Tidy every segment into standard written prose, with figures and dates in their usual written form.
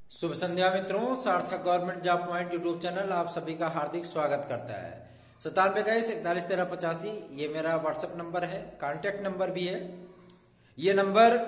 शुभ संध्या मित्रों, Sarthak government job point YouTube channel आप सभी का हार्दिक स्वागत करता है। 9721411385 ये मेरा व्हाट्सएप नंबर है, कांटेक्ट नंबर भी है। ये नंबर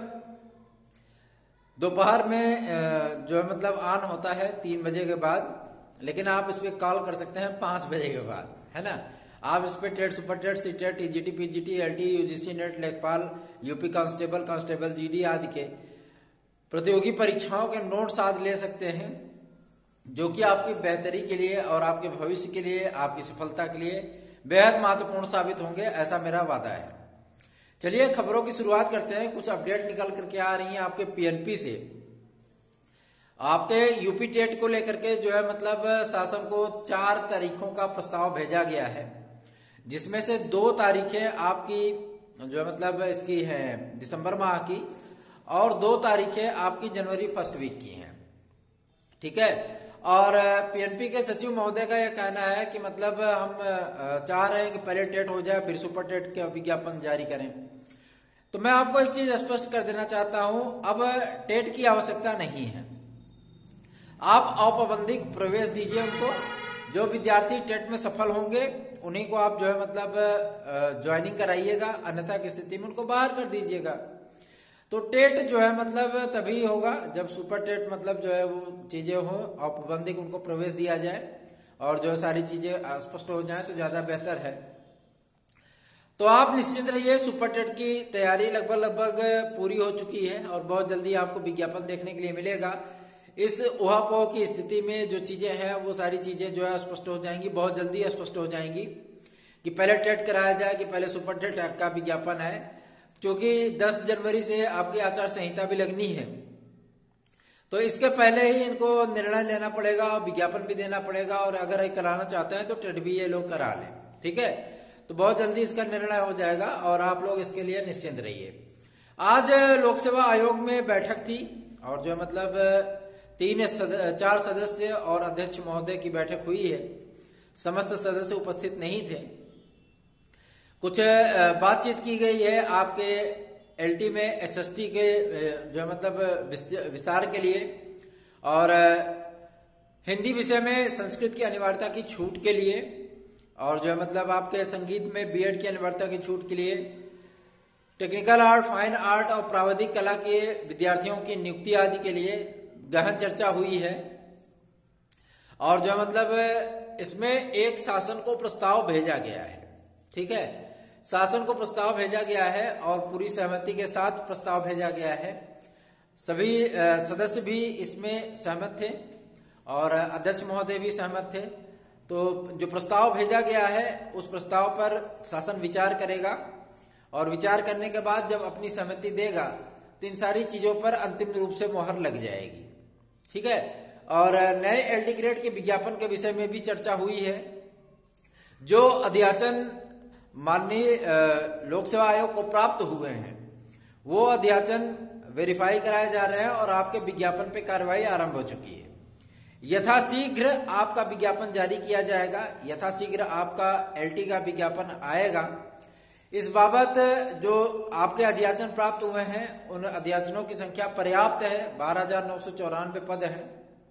दोपहर में जो है मतलब ऑन होता है 3 बजे के बाद, लेकिन आप इस पे कॉल कर सकते हैं 5 बजे के बाद, है ना। आप इस पे TET, super TET, C TET, TGT, PGT, LT, UGC NET, लेखपाल, यूपी कांस्टेबल, जीडी आदि के प्रतियोगी परीक्षाओं के नोट्स आज ले सकते हैं, जो कि आपकी बेहतरी के लिए और आपके भविष्य के लिए, आपकी सफलता के लिए बेहद महत्वपूर्ण साबित होंगे, ऐसा मेरा वादा है। चलिए खबरों की शुरुआत करते हैं। कुछ अपडेट निकल करके आ रही हैं आपके पीएनपी से। आपके यूपी टेट को लेकर के जो है मतलब शासन को 4 तारीखों का प्रस्ताव भेजा गया है, जिसमें से 2 तारीखें आपकी जो है मतलब इसकी है दिसंबर माह की, और 2 तारीखें आपकी जनवरी फर्स्ट वीक की हैं, ठीक है। और पीएनपी के सचिव महोदय का यह कहना है कि मतलब हम चाह रहे हैं कि पहले टेट हो जाए फिर सुपर टेट के विज्ञापन जारी करें। तो मैं आपको एक चीज स्पष्ट कर देना चाहता हूं, अब टेट की आवश्यकता नहीं है। आप औपबंधिक प्रवेश दीजिए उनको। जो विद्यार्थी टेट में सफल होंगे उन्हीं को आप जो है मतलब ज्वाइनिंग कराइएगा, अन्यथा की स्थिति में उनको बाहर कर दीजिएगा। तो टेट जो है मतलब तभी होगा जब सुपर टेट मतलब जो है वो चीजें हो, औपबंधिक उनको प्रवेश दिया जाए और जो सारी चीजें स्पष्ट हो जाए तो ज्यादा बेहतर है। तो आप निश्चिंत रहिए, सुपर टेट की तैयारी लगभग पूरी हो चुकी है और बहुत जल्दी आपको विज्ञापन देखने के लिए मिलेगा। इस उहापोह की स्थिति में जो चीजें हैं वो सारी चीजें जो है स्पष्ट हो जाएंगी, बहुत जल्दी स्पष्ट हो जाएंगी कि पहले टेट कराया जाए कि पहले सुपर टेट का विज्ञापन है, क्योंकि 10 जनवरी से आपकी आचार संहिता भी लगनी है। तो इसके पहले ही इनको निर्णय लेना पड़ेगा और विज्ञापन भी देना पड़ेगा, और अगर ये कराना चाहते हैं तो टेट भी ये लोग करा लें, ठीक है। तो बहुत जल्दी इसका निर्णय हो जाएगा और आप लोग इसके लिए निश्चिंत रहिए। आज लोक सेवा आयोग में बैठक थी और जो मतलब 4 सदस्य और अध्यक्ष महोदय की बैठक हुई है। समस्त सदस्य उपस्थित नहीं थे। कुछ बातचीत की गई है आपके एलटी में एसएसटी के जो मतलब विस्तार के लिए, और हिंदी विषय में संस्कृत की अनिवार्यता की छूट के लिए, और जो मतलब आपके संगीत में बीएड की अनिवार्यता की छूट के लिए, टेक्निकल आर्ट, फाइन आर्ट और प्राविधिक कला के विद्यार्थियों की नियुक्ति आदि के लिए गहन चर्चा हुई है। और जो मतलब इसमें एक शासन को प्रस्ताव भेजा गया है, ठीक है। शासन को प्रस्ताव भेजा गया है और पूरी सहमति के साथ प्रस्ताव भेजा गया है। सभी सदस्य भी इसमें सहमत थे और अध्यक्ष महोदय भी सहमत थे। तो जो प्रस्ताव भेजा गया है उस प्रस्ताव पर शासन विचार करेगा, और विचार करने के बाद जब अपनी सहमति देगा तो इन सारी चीजों पर अंतिम रूप से मोहर लग जाएगी, ठीक है। और नए एलडी ग्रेड के विज्ञापन के विषय में भी चर्चा हुई है। जो अध्याचन माननीय लोक सेवा आयोग को प्राप्त हुए हैं वो अध्याचन वेरीफाई कराए जा रहे हैं और आपके विज्ञापन पे कार्रवाई आरंभ हो चुकी है। यथाशीघ्र आपका विज्ञापन जारी किया जाएगा, यथाशीघ्र आपका एलटी का विज्ञापन आएगा। इस बाबत जो आपके अध्याचन प्राप्त हुए हैं उन अध्याचनों की संख्या पर्याप्त है, 12,994 पद है,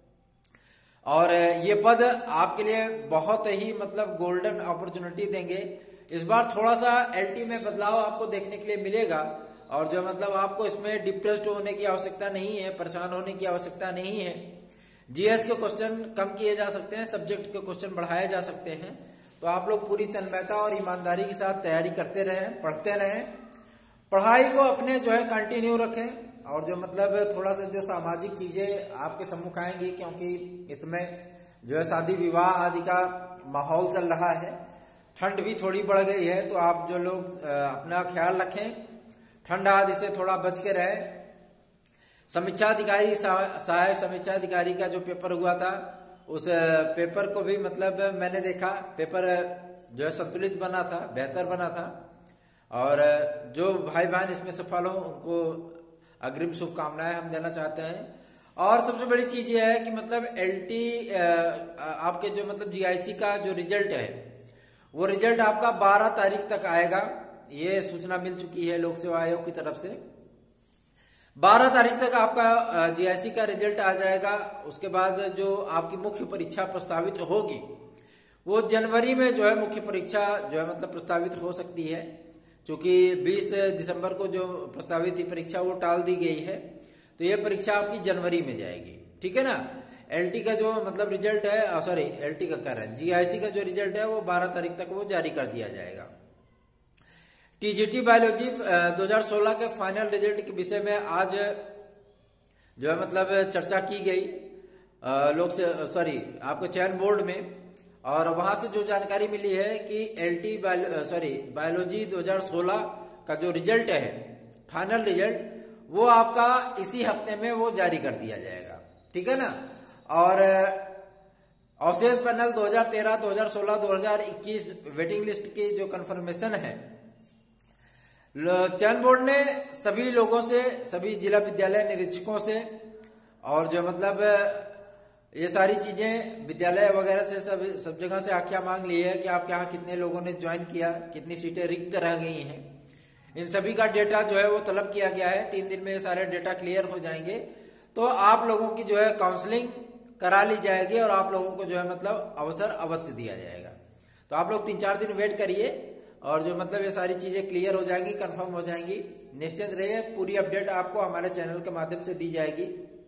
और ये पद आपके लिए बहुत ही मतलब गोल्डन अपॉर्चुनिटी देंगे। इस बार थोड़ा सा एलटी में बदलाव आपको देखने के लिए मिलेगा, और जो मतलब आपको इसमें डिप्रेस्ड होने की आवश्यकता नहीं है, परेशान होने की आवश्यकता नहीं है। जीएस के क्वेश्चन कम किए जा सकते हैं, सब्जेक्ट के क्वेश्चन बढ़ाए जा सकते हैं। तो आप लोग पूरी तन्मयता और ईमानदारी के साथ तैयारी करते रहें, पढ़ते रहें, पढ़ाई को अपने जो है कंटिन्यू रखें, और जो मतलब थोड़ा सा जो सामाजिक चीजें आपके सम्मुख आएंगी, क्योंकि इसमें जो है शादी विवाह आदि का माहौल चल रहा है, ठंड भी थोड़ी बढ़ गई है, तो आप जो लोग अपना ख्याल रखें, ठंड आदि से थोड़ा बच के रहें। समीक्षा अधिकारी, सहायक समीक्षा अधिकारी का जो पेपर हुआ था उस पेपर को भी मतलब मैंने देखा, पेपर जो है संतुलित बना था, बेहतर बना था, और जो भाई बहन इसमें सफल हो उनको अग्रिम शुभकामनाएं हम देना चाहते हैं। और सबसे बड़ी चीज ये है कि मतलब एलटी आपके जो मतलब जीआईसी का जो रिजल्ट है वो रिजल्ट आपका 12 तारीख तक आएगा, ये सूचना मिल चुकी है लोक सेवा आयोग की तरफ से। 12 तारीख तक आपका जीआईसी का रिजल्ट आ जाएगा। उसके बाद जो आपकी मुख्य परीक्षा प्रस्तावित होगी वो जनवरी में जो है मुख्य परीक्षा जो है मतलब प्रस्तावित हो सकती है, क्योंकि 20 दिसंबर को जो प्रस्तावित थी परीक्षा वो टाल दी गई है, तो ये परीक्षा आपकी जनवरी में जाएगी। ठीक है ना। एलटी का जो मतलब रिजल्ट है, सॉरी एलटी का कह रहा है, जीआईसी का जो रिजल्ट है वो 12 तारीख तक वो जारी कर दिया जाएगा। टीजीटी बायोलॉजी 2016 के फाइनल रिजल्ट के विषय में आज जो है मतलब चर्चा की गई आपको चयन बोर्ड में, और वहां से जो जानकारी मिली है कि एलटी बायोलॉजी 2016 का जो रिजल्ट है फाइनल रिजल्ट वो आपका इसी हफ्ते में वो जारी कर दिया जाएगा। ठीक है ना। और अवशेष पैनल 2013, 2016, 2021 वेटिंग लिस्ट की जो कंफर्मेशन है, चयन बोर्ड ने सभी लोगों से, सभी जिला विद्यालय निरीक्षकों से और जो मतलब ये सारी चीजें विद्यालय वगैरह से सब जगह से आख्या मांग ली है कि आपके यहाँ कितने लोगों ने ज्वाइन किया, कितनी सीटें रिक्त रह गई हैं, इन सभी का डेटा जो है वो तलब किया गया है। 3 दिन में ये सारे डेटा क्लियर हो जाएंगे तो आप लोगों की जो है काउंसलिंग करा ली जाएगी और आप लोगों को जो है मतलब अवसर अवश्य दिया जाएगा। तो आप लोग 3-4 दिन वेट करिए और जो मतलब ये सारी चीजें क्लियर हो जाएंगी, कंफर्म हो जाएंगी। निश्चिंत रहिए, पूरी अपडेट आपको हमारे चैनल के माध्यम से दी जाएगी।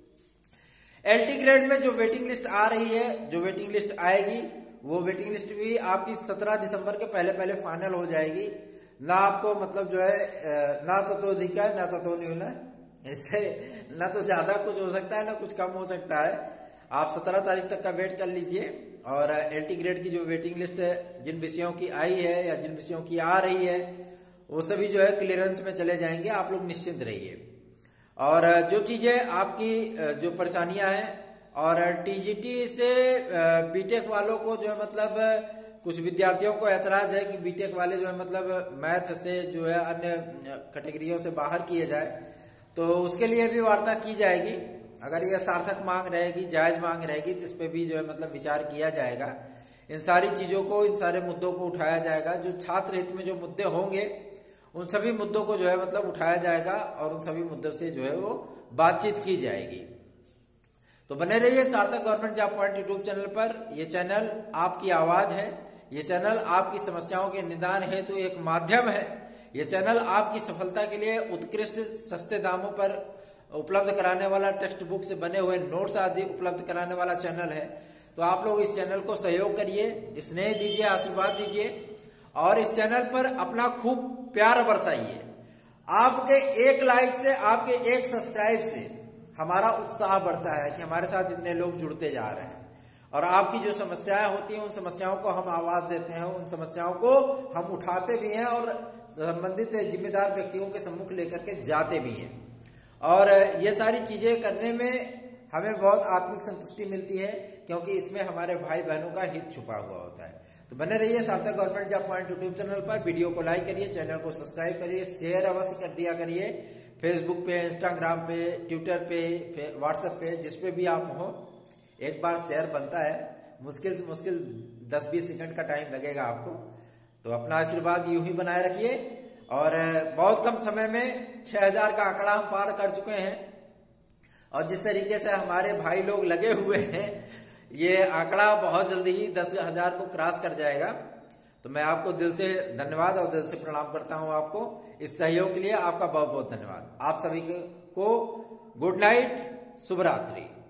एलटी ग्रेड में जो वेटिंग लिस्ट आ रही है, जो वेटिंग लिस्ट आएगी वो वेटिंग लिस्ट भी आपकी 17 दिसंबर के पहले फाइनल हो जाएगी। ना आपको मतलब जो है ना तो अधिक है ना तो न्यून है, इससे ना तो ज्यादा कुछ हो सकता है ना कुछ कम हो सकता है। आप 17 तारीख तक का वेट कर लीजिए और एलटी ग्रेड की जो वेटिंग लिस्ट जिन विषयों की आई है या जिन विषयों की आ रही है वो सभी जो है क्लियरेंस में चले जाएंगे। आप लोग निश्चिंत रहिए। और जो चीजें आपकी जो परेशानियां हैं, और टीजीटी से बीटेक वालों को जो है मतलब कुछ विद्यार्थियों को ऐतराज है कि बीटेक वाले जो है मतलब मैथ से जो है अन्य कैटेगरियों से बाहर किए जाए, तो उसके लिए भी वार्ता की जाएगी। अगर यह सार्थक मांग रहेगी, जायज मांग रहेगी तो इस पे भी जो है मतलब विचार किया जाएगा। इन सारी चीजों को, इन सारे मुद्दों को उठाया जाएगा। जो छात्र हित में जो मुद्दे होंगे उन सभी मुद्दों को जो है मतलब उठाया जाएगा और उन सभी मुद्दों से जो है वो बातचीत की जाएगी। तो बने रहिए Sarthak government job point YouTube channel पर। यह चैनल आपकी आवाज है, ये चैनल आपकी समस्याओं के निदान हेतु एक माध्यम है। ये चैनल आपकी सफलता के लिए उत्कृष्ट सस्ते दामों पर उपलब्ध कराने वाला, टेक्स्ट बुक से बने हुए नोट्स आदि उपलब्ध कराने वाला चैनल है। तो आप लोग इस चैनल को सहयोग करिए, स्नेह दीजिए, आशीर्वाद दीजिए और इस चैनल पर अपना खूब प्यार बरसाइए। आपके एक लाइक से, आपके एक सब्सक्राइब से हमारा उत्साह बढ़ता है कि हमारे साथ इतने लोग जुड़ते जा रहे हैं और आपकी जो समस्याएं होती हैं उन समस्याओं को हम आवाज देते हैं, उन समस्याओं को हम उठाते भी हैं और संबंधित जिम्मेदार व्यक्तियों के सम्मुख लेकर के जाते भी हैं। और ये सारी चीजें करने में हमें बहुत आत्मिक संतुष्टि मिलती है, क्योंकि इसमें हमारे भाई बहनों का हित छुपा हुआ होता है। तो बने रहिए Sarthak government job point YouTube channel पर। वीडियो को लाइक करिए, चैनल को सब्सक्राइब करिए, शेयर अवश्य कर दिया करिए। फेसबुक पे, इंस्टाग्राम पे, ट्विटर पे, व्हाट्सएप पे, जिस पे भी आप हो, एक बार शेयर बनता है। मुश्किल से मुश्किल 10-20 सेकंड का टाइम लगेगा आपको। तो अपना आशीर्वाद यूं ही बनाए रखिए। और बहुत कम समय में 6000 का आंकड़ा हम पार कर चुके हैं और जिस तरीके से हमारे भाई लोग लगे हुए हैं, ये आंकड़ा बहुत जल्दी ही 10,000 को क्रॉस कर जाएगा। तो मैं आपको दिल से धन्यवाद और दिल से प्रणाम करता हूं आपको इस सहयोग के लिए। आपका बहुत बहुत धन्यवाद। आप सभी को गुड नाइट, शुभ रात्रि।